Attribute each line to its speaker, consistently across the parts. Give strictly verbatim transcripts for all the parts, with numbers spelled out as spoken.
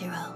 Speaker 1: Kojiro.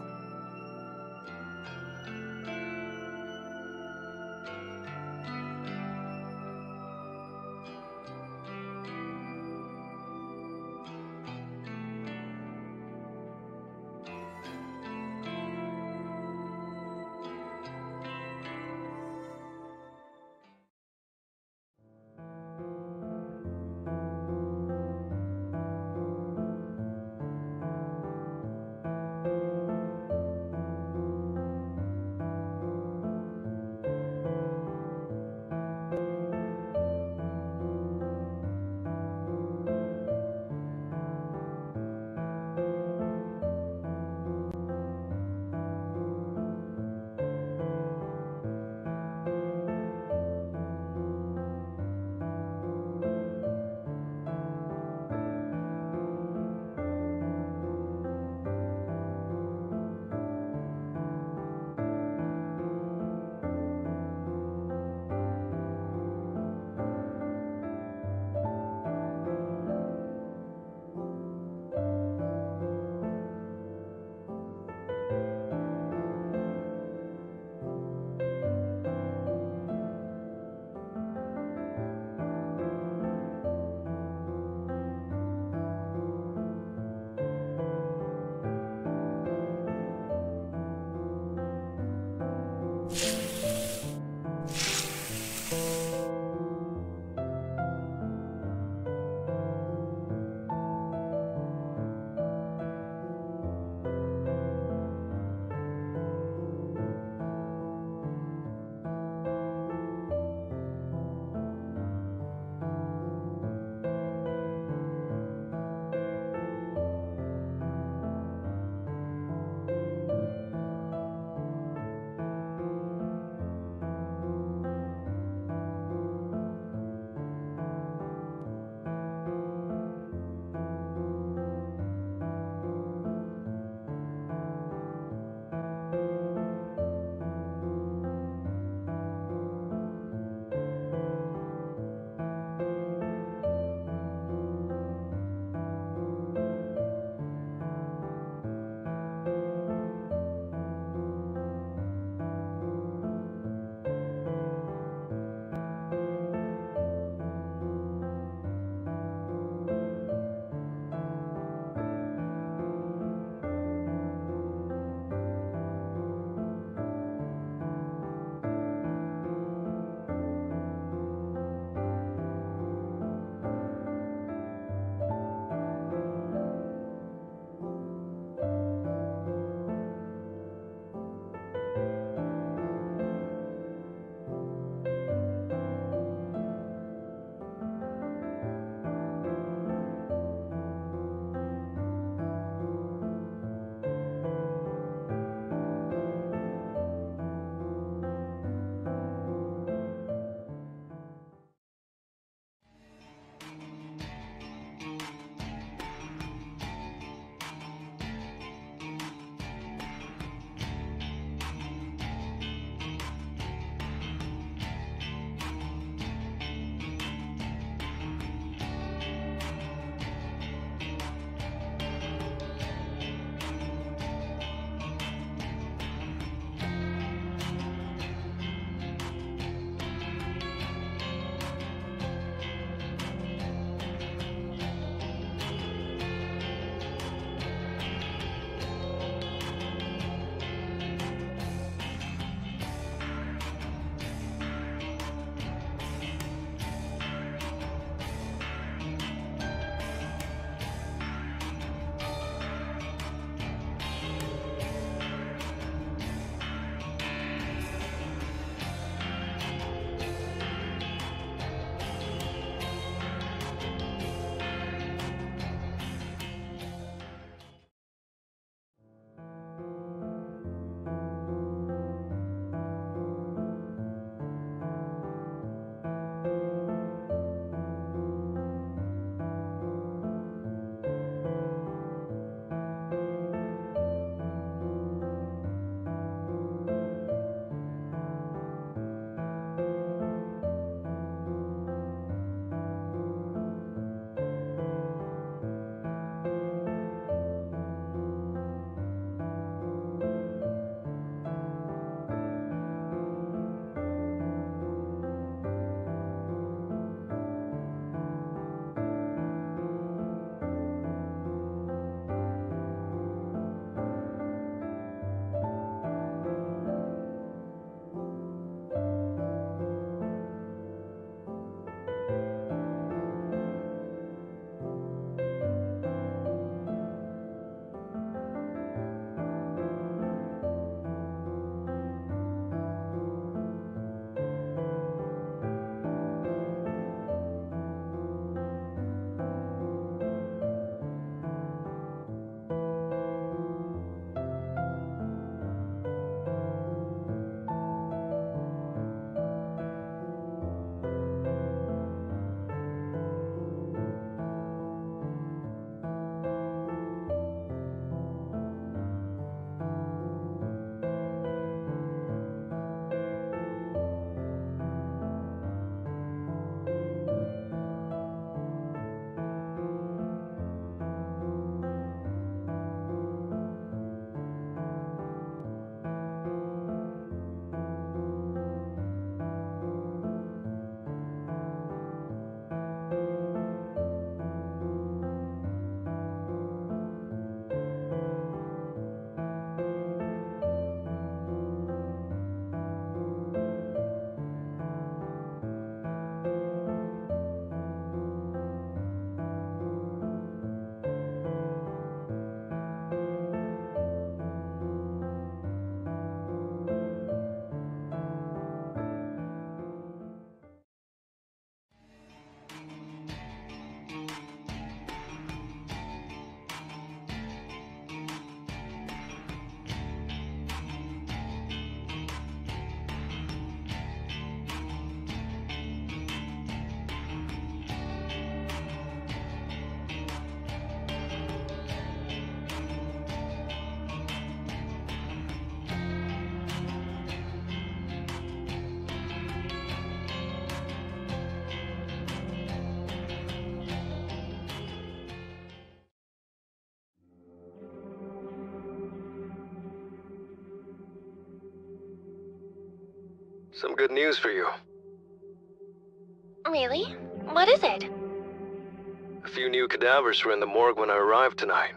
Speaker 1: Some good news for you.
Speaker 2: Really? What is it?
Speaker 1: A few new cadavers were in the morgue when I arrived tonight.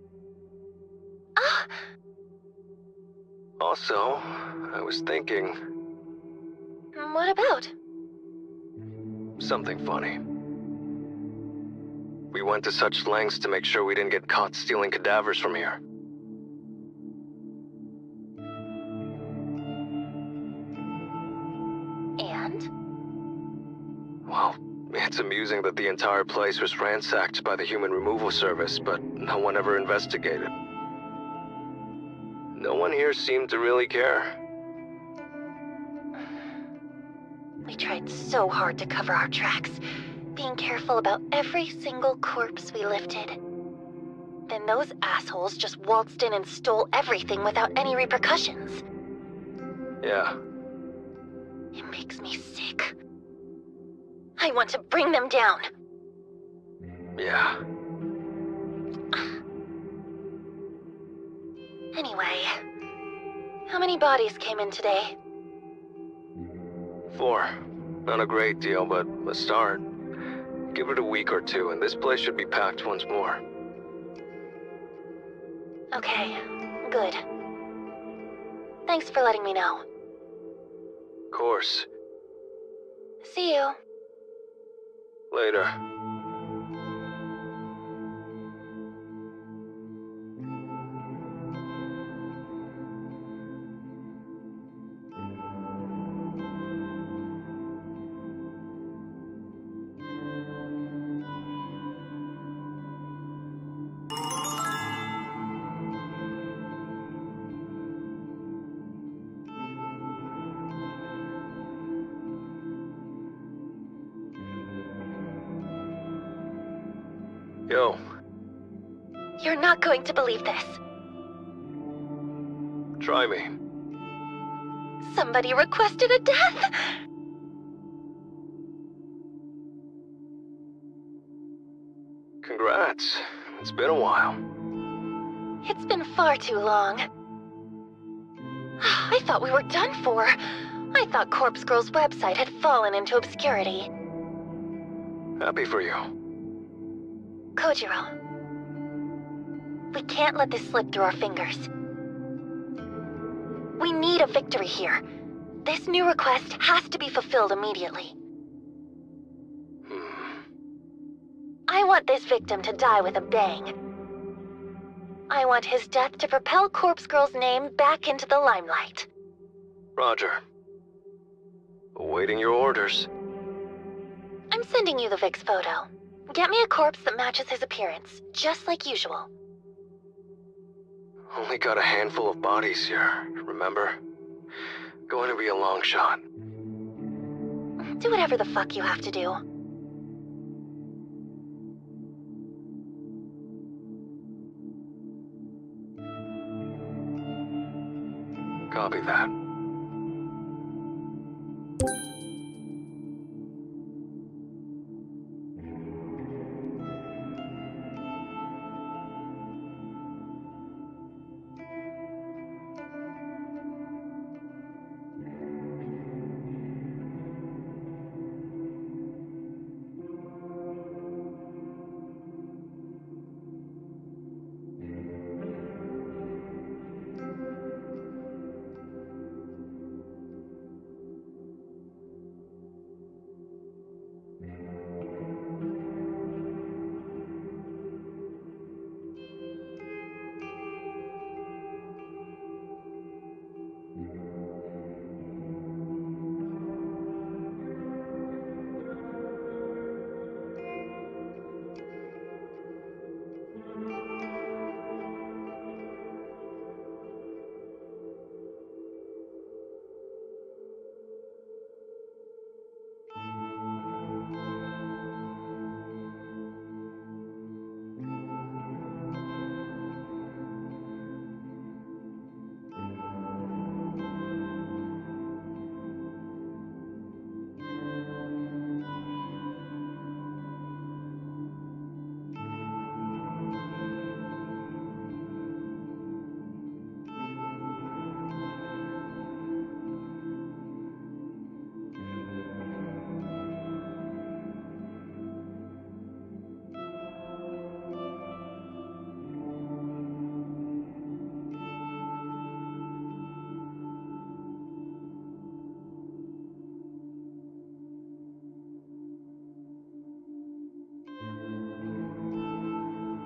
Speaker 2: Ah!
Speaker 1: Also, I was thinking...
Speaker 2: What about?
Speaker 1: something funny. We went to such lengths to make sure we didn't get caught stealing cadavers from here.
Speaker 2: And?
Speaker 1: Well, it's amusing that the entire place was ransacked by the human removal service, but no one ever investigated. No one here seemed to really care.
Speaker 2: We tried so hard to cover our tracks, being careful about every single corpse we lifted. Then those assholes just waltzed in and stole everything without any repercussions.
Speaker 1: Yeah.
Speaker 2: It makes me sick. I want to bring them down.
Speaker 1: Yeah.
Speaker 2: Anyway, how many bodies came in today?
Speaker 1: Four. Not a great deal, but a start. Give it a week or two, and this place should be packed once more.
Speaker 2: Okay, good. Thanks for letting me know.
Speaker 1: Of course.
Speaker 2: See you.
Speaker 1: Later. Yo.
Speaker 2: You're not going to believe this.
Speaker 1: Try me.
Speaker 2: Somebody requested a death!
Speaker 1: Congrats. It's been a while.
Speaker 2: It's been far too long. I thought we were done for. I thought Corpse Girl's website had fallen into obscurity.
Speaker 1: Happy for you.
Speaker 2: Kojiro. We can't let this slip through our fingers. We need a victory here. This new request has to be fulfilled immediately.
Speaker 1: Hmm.
Speaker 2: I want this victim to die with a bang. I want his death to propel Corpse Girl's name back into the limelight.
Speaker 1: Roger. Awaiting your orders.
Speaker 2: I'm sending you the Vic's photo. Get me a corpse that matches his appearance, just like usual.
Speaker 1: Only got a handful of bodies here, remember? Going to be a long shot.
Speaker 2: Do whatever the fuck you have to do.
Speaker 1: Copy that.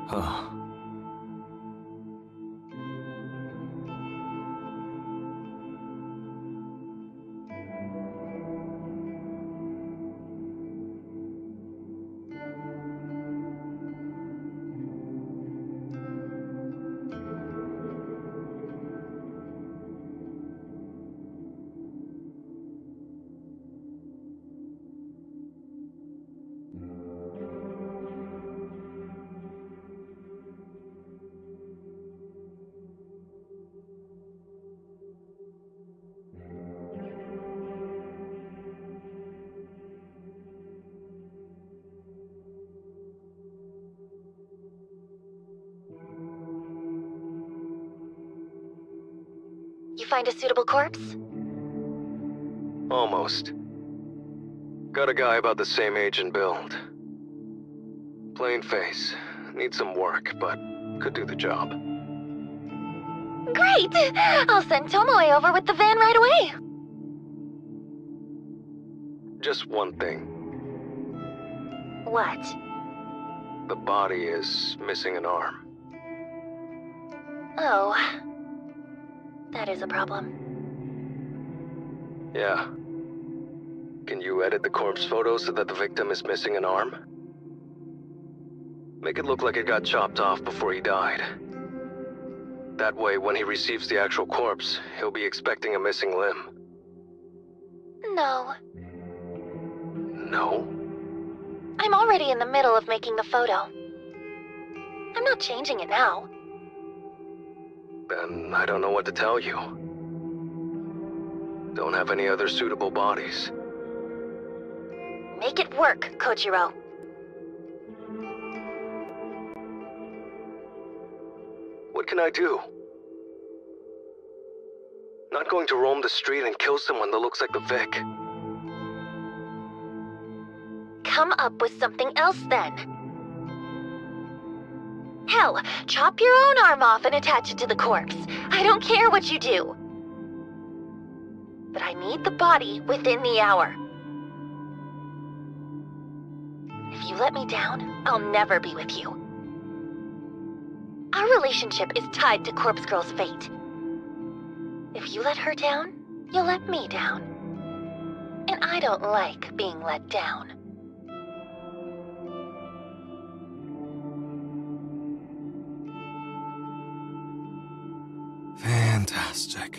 Speaker 1: Huh.
Speaker 2: You find a suitable corpse?
Speaker 1: Almost. Got a guy about the same age and build. Plain face. Needs some work, but could do the job.
Speaker 2: Great! I'll send Tomoe over with the van right away.
Speaker 1: Just one thing.
Speaker 2: What?
Speaker 1: The body is missing an arm.
Speaker 2: Oh. That is a problem.
Speaker 1: Yeah. Can you edit the corpse photo so that the victim is missing an arm? Make it look like it got chopped off before he died. That way, when he receives the actual corpse, he'll be expecting a missing limb.
Speaker 2: No.
Speaker 1: No?
Speaker 2: I'm already in the middle of making the photo. I'm not changing it now.
Speaker 1: Then I don't know what to tell you. Don't have any other suitable bodies.
Speaker 2: Make it work, Kojiro.
Speaker 1: What can I do? Not going to roam the street and kill someone that looks like the Vic.
Speaker 2: Come up with something else then. Hell, chop your own arm off and attach it to the corpse. I don't care what you do. But I need the body within the hour. If you let me down, I'll never be with you. Our relationship is tied to Corpse Girl's fate. If you let her down, you'll let me down. And I don't like being let down.
Speaker 3: Fantastic.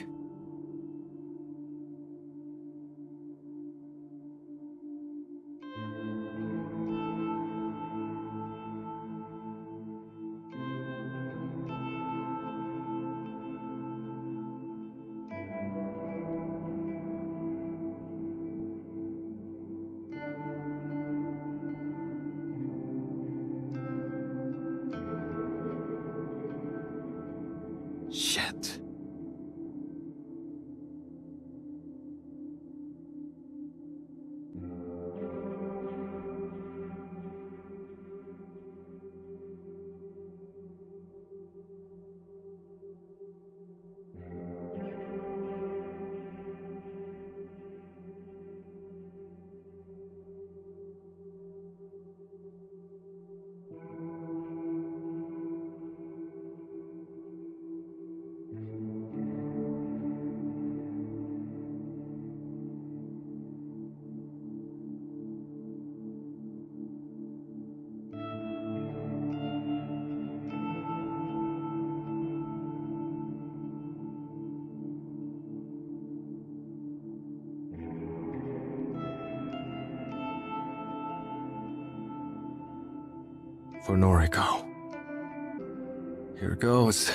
Speaker 3: Shit. For Noriko. Here goes.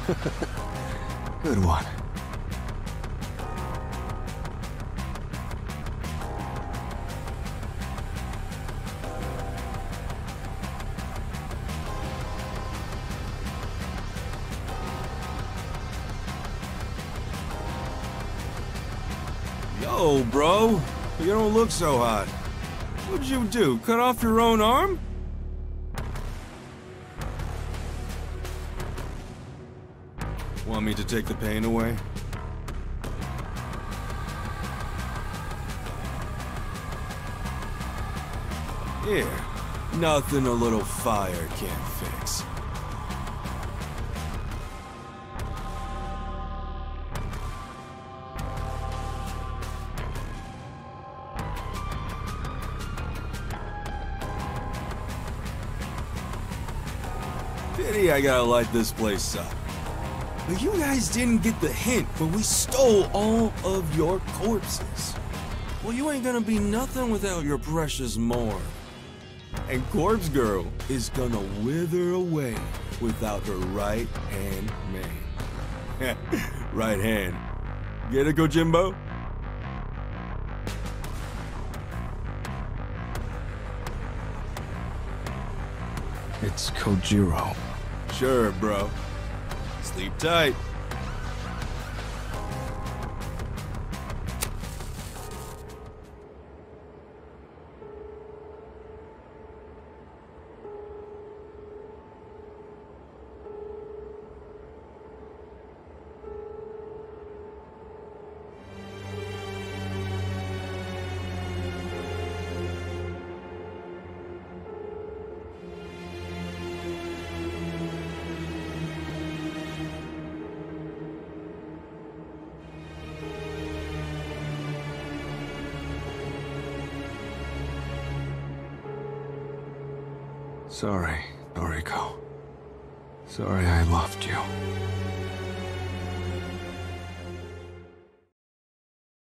Speaker 3: Good one.
Speaker 4: Yo, bro. You don't look so hot. What'd you do? Cut off your own arm? Want me to take the pain away? Here. Nothing a little fire can't fix. Pity I gotta light this place up. But you guys didn't get the hint when we stole all of your corpses. Well, you ain't gonna be nothing without your precious morgue. And Corpse Girl is gonna wither away without her right-hand man. Right hand. Get it, Kojimbo?
Speaker 3: It's Kojiro.
Speaker 4: Sure, bro. Sleep tight.
Speaker 3: Sorry, Noriko. Sorry I loved you.